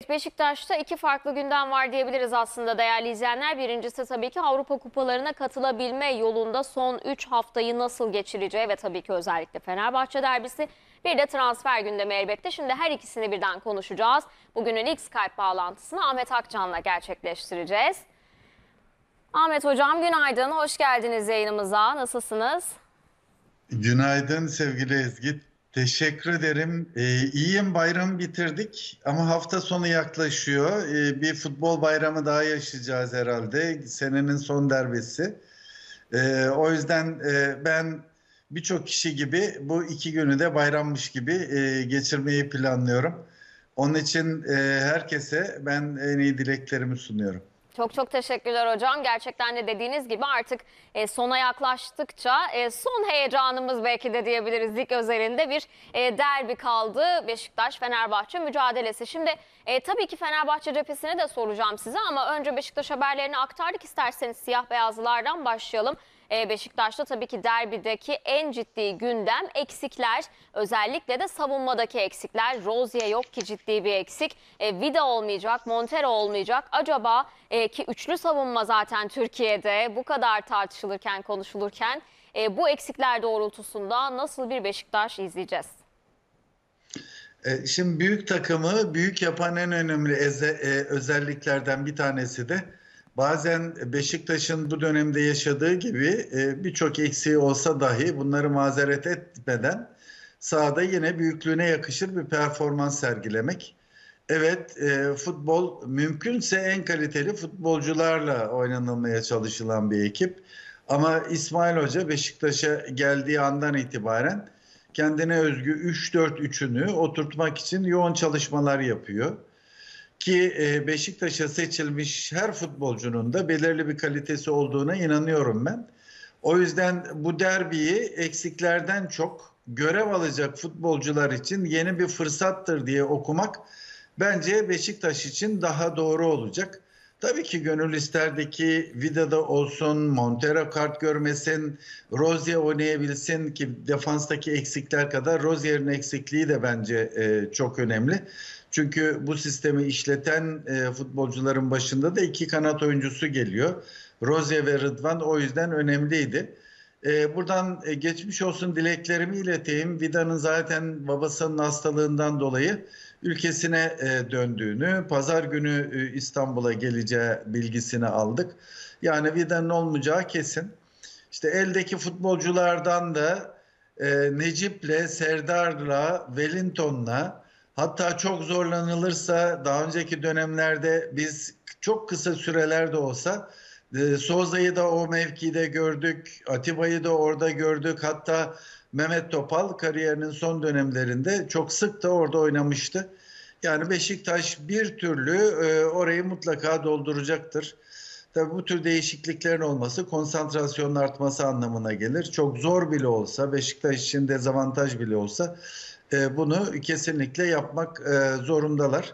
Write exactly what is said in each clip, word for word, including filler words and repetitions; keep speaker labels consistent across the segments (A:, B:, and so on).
A: Beşiktaş'ta iki farklı gündem var diyebiliriz aslında değerli izleyenler. Birincisi tabii ki Avrupa Kupalarına katılabilme yolunda son üç haftayı nasıl geçireceği ve tabii ki özellikle Fenerbahçe derbisi. Bir de transfer gündemi elbette. Şimdi her ikisini birden konuşacağız. Bugünün ilk Skype bağlantısını Ahmet Akcan'la gerçekleştireceğiz. Ahmet Hocam günaydın, hoş geldiniz yayınımıza. Nasılsınız?
B: Günaydın sevgili Ezgi. Teşekkür ederim. Ee, iyiyim, bayramı bitirdik ama hafta sonu yaklaşıyor. Ee, bir futbol bayramı daha yaşayacağız herhalde. Senenin son derbisi. Ee, o yüzden e, ben birçok kişi gibi bu iki günü de bayrammış gibi e, geçirmeyi planlıyorum. Onun için e, herkese ben en iyi dileklerimi sunuyorum.
A: Çok çok teşekkürler hocam. Gerçekten de dediğiniz gibi artık e, sona yaklaştıkça e, son heyecanımız belki de diyebiliriz lig özelinde bir e, derbi kaldı. Beşiktaş-Fenerbahçe mücadelesi. Şimdi e, tabii ki Fenerbahçe cephesini de soracağım size ama önce Beşiktaş haberlerini aktardık. İsterseniz siyah beyazlılardan başlayalım. E, Beşiktaş'ta tabii ki derbideki en ciddi gündem eksikler. Özellikle de savunmadaki eksikler. Rozier yok ki ciddi bir eksik. E, Vida olmayacak, Montero olmayacak. Acaba e, ki üçlü savunma zaten Türkiye'de bu kadar tartışılırken, konuşulurken e, bu eksikler doğrultusunda nasıl bir Beşiktaş izleyeceğiz?
B: E, Şimdi büyük takımı büyük yapan en önemli eze- e, özelliklerden bir tanesi de bazen Beşiktaş'ın bu dönemde yaşadığı gibi e, birçok eksiği olsa dahi bunları mazeret etmeden sahada yine büyüklüğüne yakışır bir performans sergilemek. Evet, e, futbol mümkünse en kaliteli futbolcularla oynanılmaya çalışılan bir ekip. Ama İsmail Hoca Beşiktaş'a geldiği andan itibaren kendine özgü üç dört üçünü oturtmak için yoğun çalışmalar yapıyor. Ki e, Beşiktaş'a seçilmiş her futbolcunun da belirli bir kalitesi olduğuna inanıyorum ben. O yüzden bu derbiyi eksiklerden çok görev alacak futbolcular için yeni bir fırsattır diye okumak bence Beşiktaş için daha doğru olacak. Tabii ki gönül isterdi ki Vida'da olsun, Montero kart görmesin, Rozier oynayabilsin ki defanstaki eksikler kadar Rozier'in eksikliği de bence e, çok önemli. Çünkü bu sistemi işleten e, futbolcuların başında da iki kanat oyuncusu geliyor. Rozier ve Rıdvan o yüzden önemliydi. E, buradan e, geçmiş olsun dileklerimi ileteyim. Vida'nın zaten babasının hastalığından dolayı ülkesine e, döndüğünü, pazar günü e, İstanbul'a geleceği bilgisini aldık. Yani Vida'nın olmayacağı kesin. İşte eldeki futbolculardan da e, Necip'le, Serdar'la, Wellington'la hatta çok zorlanılırsa daha önceki dönemlerde biz çok kısa sürelerde olsa e, Souza'yı da o mevkide gördük, Atiba'yı da orada gördük. Hatta Mehmet Topal kariyerinin son dönemlerinde çok sık da orada oynamıştı. Yani Beşiktaş bir türlü e, orayı mutlaka dolduracaktır. Tabii bu tür değişikliklerin olması konsantrasyonun artması anlamına gelir. Çok zor bile olsa, Beşiktaş için dezavantaj bile olsa e, bunu kesinlikle yapmak e, zorundalar.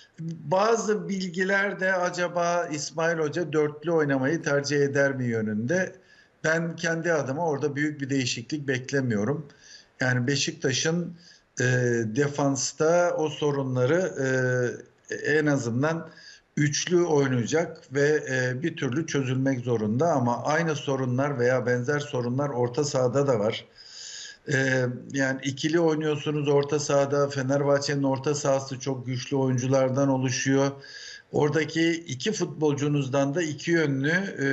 B: Bazı bilgiler de acaba İsmail Hoca dörtlü oynamayı tercih eder mi yönünde. Ben kendi adıma orada büyük bir değişiklik beklemiyorum. Yani Beşiktaş'ın e, defansta o sorunları e, en azından üçlü oynayacak ve e, bir türlü çözülmek zorunda ama aynı sorunlar veya benzer sorunlar orta sahada da var. E, Yani ikili oynuyorsunuz orta sahada. Fenerbahçe'nin orta sahası çok güçlü oyunculardan oluşuyor. Oradaki iki futbolcunuzdan da iki yönlü e,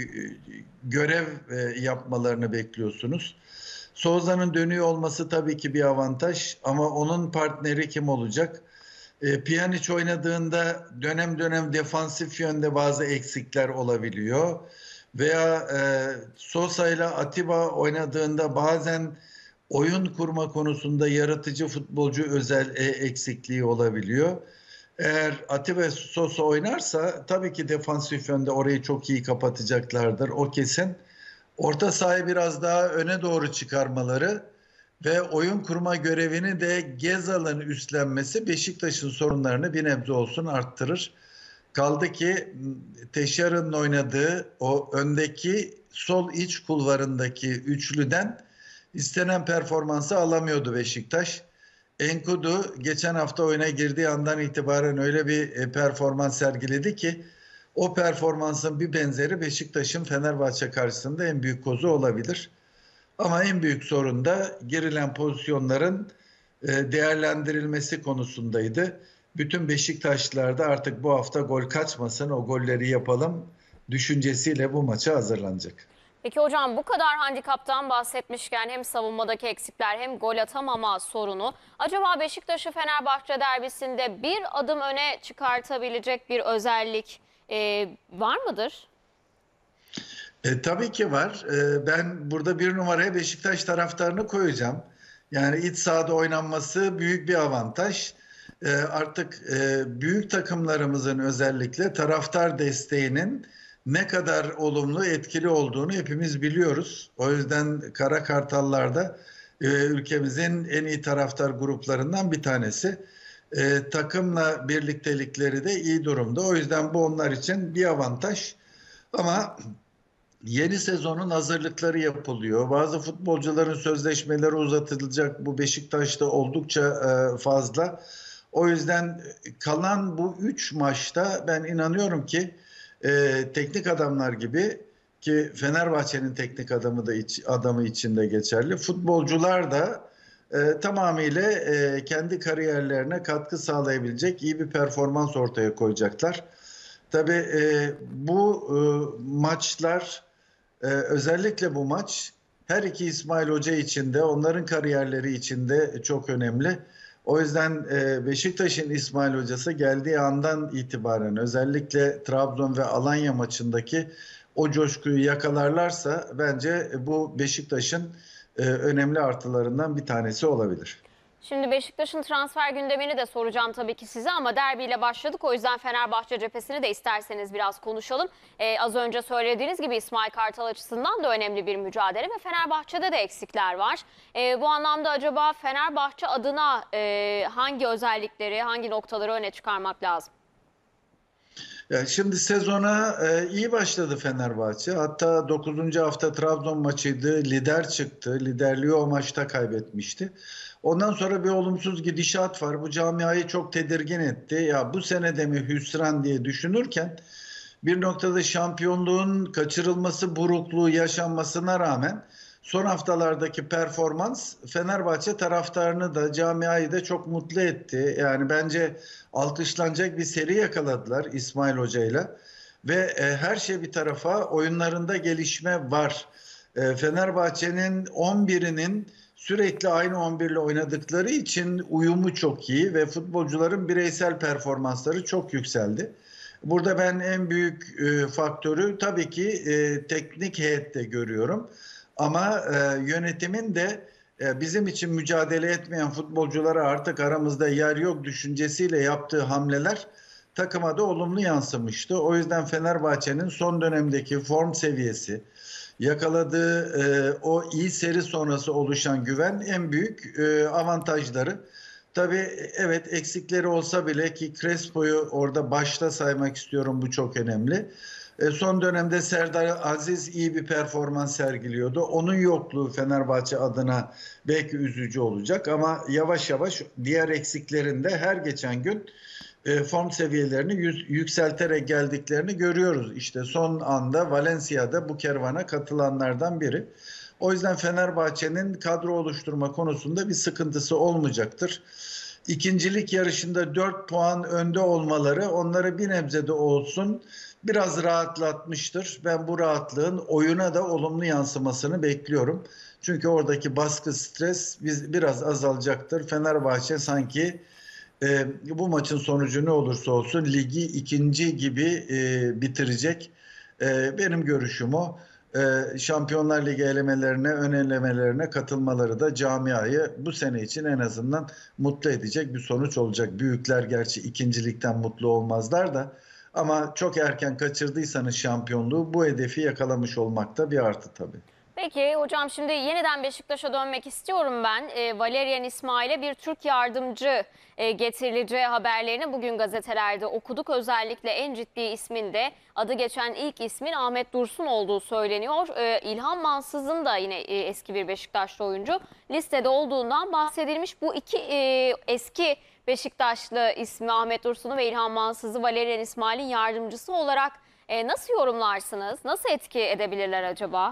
B: görev e, yapmalarını bekliyorsunuz. Souza'nın dönüyor olması tabii ki bir avantaj ama onun partneri kim olacak? E, Pjanic oynadığında dönem dönem defansif yönde bazı eksikler olabiliyor. Veya e, Sosa ile Atiba oynadığında bazen oyun kurma konusunda yaratıcı futbolcu özel e, eksikliği olabiliyor. Eğer Atiba Sosa oynarsa tabii ki defansif yönde orayı çok iyi kapatacaklardır. O kesin. Orta sahayı biraz daha öne doğru çıkarmaları ve oyun kurma görevini de Gezal'ın üstlenmesi Beşiktaş'ın sorunlarını bir nebze olsun arttırır. Kaldı ki Teşar'ın oynadığı o öndeki sol iç kulvarındaki üçlüden istenen performansı alamıyordu Beşiktaş. Enkudu geçen hafta oyuna girdiği andan itibaren öyle bir e, performans sergiledi ki o performansın bir benzeri Beşiktaş'ın Fenerbahçe karşısında en büyük kozu olabilir. Ama en büyük sorun da girilen pozisyonların e, değerlendirilmesi konusundaydı. Bütün Beşiktaşlılar da artık bu hafta gol kaçmasın, o golleri yapalım düşüncesiyle bu maça hazırlanacak.
A: Peki hocam, bu kadar handikaptan bahsetmişken hem savunmadaki eksikler hem gol atamama sorunu, acaba Beşiktaş'ı Fenerbahçe derbisinde bir adım öne çıkartabilecek bir özellik e, var mıdır?
B: E, tabii ki var. E, ben burada bir numaraya Beşiktaş taraftarını koyacağım. Yani iç sahada oynanması büyük bir avantaj. E, artık e, büyük takımlarımızın özellikle taraftar desteğinin ne kadar olumlu, etkili olduğunu hepimiz biliyoruz. O yüzden Kara Kartallar'da e, ülkemizin en iyi taraftar gruplarından bir tanesi. E, takımla birliktelikleri de iyi durumda. O yüzden bu onlar için bir avantaj. Ama yeni sezonun hazırlıkları yapılıyor. Bazı futbolcuların sözleşmeleri uzatılacak. Bu Beşiktaş'ta oldukça e, fazla. O yüzden kalan bu üç maçta ben inanıyorum ki e, teknik adamlar gibi, ki Fenerbahçe'nin teknik adamı da iç, adamı için de geçerli. Futbolcular da e, tamamıyla e, kendi kariyerlerine katkı sağlayabilecek iyi bir performans ortaya koyacaklar. Tabii e, bu e, maçlar, e, özellikle bu maç her iki İsmail Hoca için de onların kariyerleri için de çok önemli. O yüzden e, Beşiktaş'ın İsmail Hocası geldiği andan itibaren özellikle Trabzon ve Alanya maçındaki o coşkuyu yakalarlarsa bence bu Beşiktaş'ın e, önemli artılarından bir tanesi olabilir.
A: Şimdi Beşiktaş'ın transfer gündemini de soracağım tabii ki size, ama derbiyle başladık. O yüzden Fenerbahçe cephesini de isterseniz biraz konuşalım. Ee, az önce söylediğiniz gibi İsmail Kartal açısından da önemli bir mücadele ve Fenerbahçe'de de eksikler var. Ee, bu anlamda acaba Fenerbahçe adına e, hangi özellikleri, hangi noktaları öne çıkarmak lazım?
B: Yani şimdi sezona e, iyi başladı Fenerbahçe. Hatta dokuzuncu hafta Trabzon maçıydı. Lider çıktı. Liderliği o maçta kaybetmişti. Ondan sonra bir olumsuz gidişat var. Bu camiayı çok tedirgin etti. Ya bu sene de mi hüsran diye düşünürken bir noktada şampiyonluğun kaçırılması, burukluğu yaşanmasına rağmen son haftalardaki performans Fenerbahçe taraftarını da camiayı da çok mutlu etti. Yani bence alkışlanacak bir seri yakaladılar İsmail Hoca'yla ve e, her şey bir tarafa, oyunlarında gelişme var. E, Fenerbahçe'nin on birinin sürekli aynı on bir ile oynadıkları için uyumu çok iyi ve futbolcuların bireysel performansları çok yükseldi. Burada ben en büyük e, faktörü tabii ki e, teknik heyette görüyorum. Ama e, yönetimin de e, bizim için mücadele etmeyen futbolculara artık aramızda yer yok düşüncesiyle yaptığı hamleler takıma da olumlu yansımıştı. O yüzden Fenerbahçe'nin son dönemdeki form seviyesi, yakaladığı e, o iyi seri sonrası oluşan güven en büyük e, avantajları. Tabii evet, eksikleri olsa bile, ki Crespo'yu orada başta saymak istiyorum, bu çok önemli. E, son dönemde Serdar Aziz iyi bir performans sergiliyordu. Onun yokluğu Fenerbahçe adına belki üzücü olacak ama yavaş yavaş diğer eksiklerinde her geçen gün e, form seviyelerini yükselterek geldiklerini görüyoruz. İşte son anda Valencia'da bu kervana katılanlardan biri. O yüzden Fenerbahçe'nin kadro oluşturma konusunda bir sıkıntısı olmayacaktır. İkincilik yarışında dört puan önde olmaları onları bir nebze de olsun biraz rahatlatmıştır. Ben bu rahatlığın oyuna da olumlu yansımasını bekliyorum. Çünkü oradaki baskı, stres biz biraz azalacaktır. Fenerbahçe sanki e, bu maçın sonucu ne olursa olsun ligi ikinci gibi e, bitirecek. E, benim görüşüm o. E, Şampiyonlar Ligi elemelerine, ön elemelerine katılmaları da camiayı bu sene için en azından mutlu edecek bir sonuç olacak. Büyükler gerçi ikincilikten mutlu olmazlar da, ama çok erken kaçırdıysanız şampiyonluğu, bu hedefi yakalamış olmak da bir artı tabii.
A: Peki hocam, şimdi yeniden Beşiktaş'a dönmek istiyorum ben. E, Valerian İsmail'e bir Türk yardımcı e, getirileceği haberlerini bugün gazetelerde okuduk. Özellikle en ciddi ismin de adı geçen ilk ismin Ahmet Dursun olduğu söyleniyor. E, İlhan Mansız'ın da yine e, eski bir Beşiktaşlı oyuncu listede olduğundan bahsedilmiş. Bu iki e, eski Beşiktaşlı ismi Ahmet Dursun'u ve İlhan Mansız'ı Valerian İsmail'in yardımcısı olarak e, nasıl yorumlarsınız? Nasıl etki edebilirler acaba?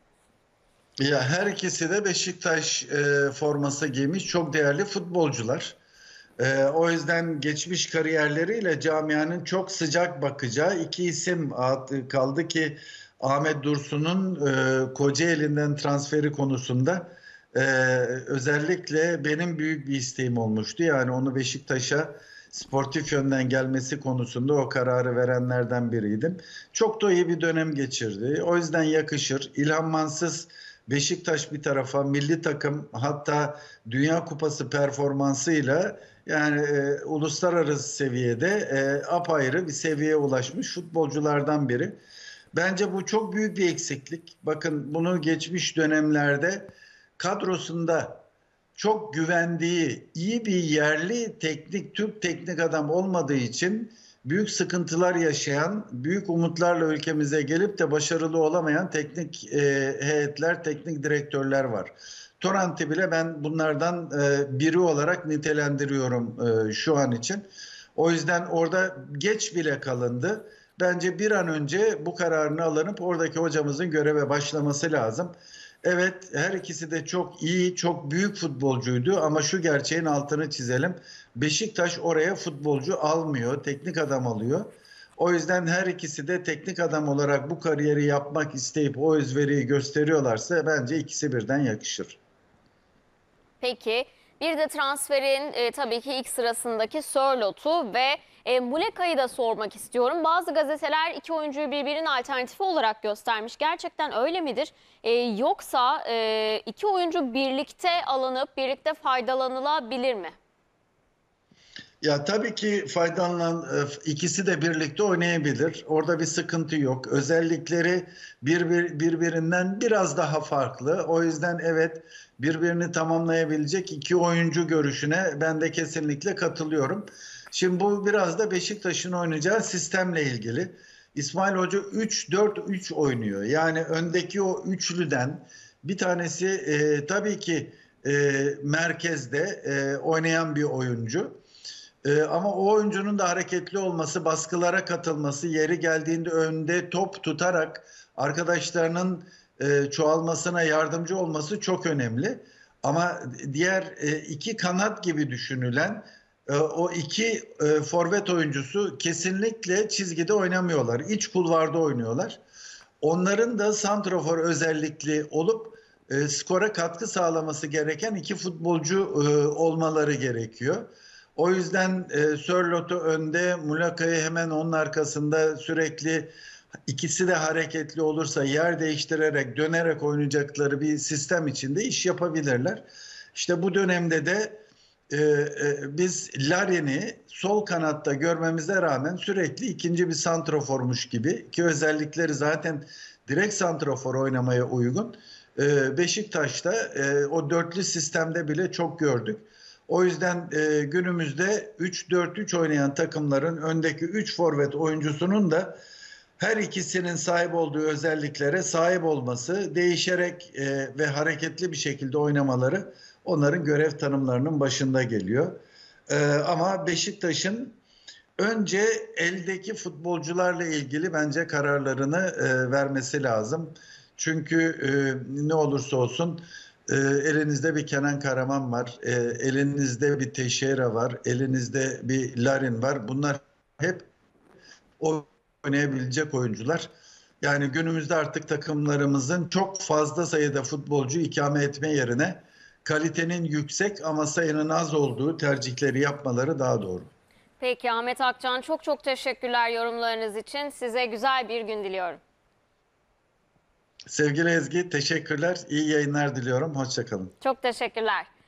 B: Ya her ikisi de Beşiktaş e, forması giymiş çok değerli futbolcular. E, o yüzden geçmiş kariyerleriyle camianın çok sıcak bakacağı iki isim kaldı ki Ahmet Dursun'un e, Kocaeli'nden transferi konusunda e, özellikle benim büyük bir isteğim olmuştu. Yani onu Beşiktaş'a sportif yönden gelmesi konusunda o kararı verenlerden biriydim. Çok da iyi bir dönem geçirdi. O yüzden yakışır. İlhan Mansız Beşiktaş bir tarafa, milli takım, hatta Dünya Kupası performansıyla yani e, uluslararası seviyede e, apayrı bir seviyeye ulaşmış futbolculardan biri. Bence bu çok büyük bir eksiklik. Bakın bunu geçmiş dönemlerde kadrosunda çok güvendiği iyi bir yerli teknik Türk teknik adam olmadığı için büyük sıkıntılar yaşayan, büyük umutlarla ülkemize gelip de başarılı olamayan teknik e, heyetler, teknik direktörler var. Torrent'i bile ben bunlardan e, biri olarak nitelendiriyorum e, şu an için. O yüzden orada geç bile kalındı. Bence bir an önce bu kararını alınıp oradaki hocamızın göreve başlaması lazım. Evet, her ikisi de çok iyi, çok büyük futbolcuydu ama şu gerçeğin altını çizelim. Beşiktaş oraya futbolcu almıyor, teknik adam alıyor. O yüzden her ikisi de teknik adam olarak bu kariyeri yapmak isteyip o özveriyi gösteriyorlarsa bence ikisi birden yakışır.
A: Peki bir de transferin e, tabii ki ilk sırasındaki Sörlot'u ve e, Muleka'yı da sormak istiyorum. Bazı gazeteler iki oyuncuyu birbirinin alternatifi olarak göstermiş. Gerçekten öyle midir? E, yoksa e, iki oyuncu birlikte alınıp birlikte faydalanılabilir mi?
B: Ya tabii ki faydalanan ikisi de birlikte oynayabilir. Orada bir sıkıntı yok. Özellikleri birbir, birbirinden biraz daha farklı. O yüzden evet birbirini tamamlayabilecek iki oyuncu görüşüne ben de kesinlikle katılıyorum. Şimdi bu biraz da Beşiktaş'ın oynayacağı sistemle ilgili. İsmail Hoca üç dört üç oynuyor. Yani öndeki o üçlüden bir tanesi e, tabii ki e, merkezde e, oynayan bir oyuncu. Ee, ama o oyuncunun da hareketli olması, baskılara katılması, yeri geldiğinde önde top tutarak arkadaşlarının e, çoğalmasına yardımcı olması çok önemli. Ama diğer e, iki kanat gibi düşünülen e, o iki e, forvet oyuncusu kesinlikle çizgide oynamıyorlar. İç kulvarda oynuyorlar. Onların da santrafor özellikli olup e, skora katkı sağlaması gereken iki futbolcu e, olmaları gerekiyor. O yüzden e, Sörlot'u önde, Muleka'yı hemen onun arkasında sürekli ikisi de hareketli olursa yer değiştirerek, dönerek oynayacakları bir sistem içinde iş yapabilirler. İşte bu dönemde de e, e, biz Larin'i sol kanatta görmemize rağmen sürekli ikinci bir santraformuş gibi ki özellikleri zaten direkt santrafor oynamaya uygun. E, Beşiktaş'ta e, o dörtlü sistemde bile çok gördük. O yüzden e, günümüzde üç dört üç oynayan takımların öndeki üç forvet oyuncusunun da her ikisinin sahip olduğu özelliklere sahip olması, değişerek e, ve hareketli bir şekilde oynamaları onların görev tanımlarının başında geliyor. E, ama Beşiktaş'ın önce eldeki futbolcularla ilgili bence kararlarını e, vermesi lazım. Çünkü e, ne olursa olsun E, elinizde bir Kenan Karaman var, e, elinizde bir Teixeira var, elinizde bir Larin var. Bunlar hep oynayabilecek oyuncular. Yani günümüzde artık takımlarımızın çok fazla sayıda futbolcu ikame etme yerine kalitenin yüksek ama sayının az olduğu tercihleri yapmaları daha doğru.
A: Peki Ahmet Akcan, çok çok teşekkürler yorumlarınız için. Size güzel bir gün diliyorum.
B: Sevgili Ezgi, teşekkürler. İyi yayınlar diliyorum. Hoşça kalın.
A: Çok teşekkürler.